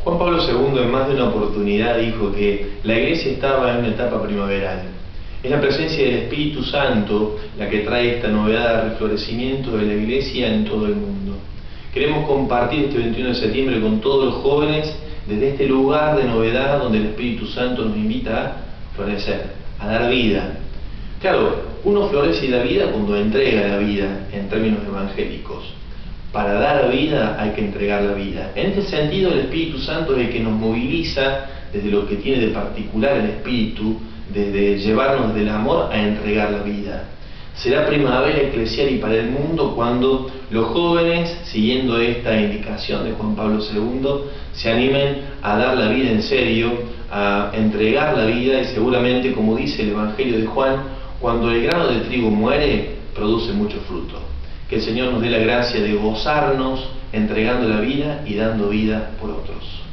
Juan Pablo II en más de una oportunidad dijo que la Iglesia estaba en una etapa primaveral. Es la presencia del Espíritu Santo la que trae esta novedad de reflorecimiento de la Iglesia en todo el mundo. Queremos compartir este 21 de septiembre con todos los jóvenes desde este lugar de novedad donde el Espíritu Santo nos invita a florecer, a dar vida. Claro, uno florece y da vida cuando entrega la vida en términos evangélicos. Para dar vida hay que entregar la vida. En este sentido, el Espíritu Santo es el que nos moviliza desde lo que tiene de particular el Espíritu, desde llevarnos del amor a entregar la vida. Será primavera eclesial y para el mundo cuando los jóvenes, siguiendo esta indicación de Juan Pablo II, se animen a dar la vida en serio, a entregar la vida y seguramente, como dice el Evangelio de Juan, cuando el grano de trigo muere, produce mucho fruto. Que el Señor nos dé la gracia de gozarnos entregando la vida y dando vida por otros.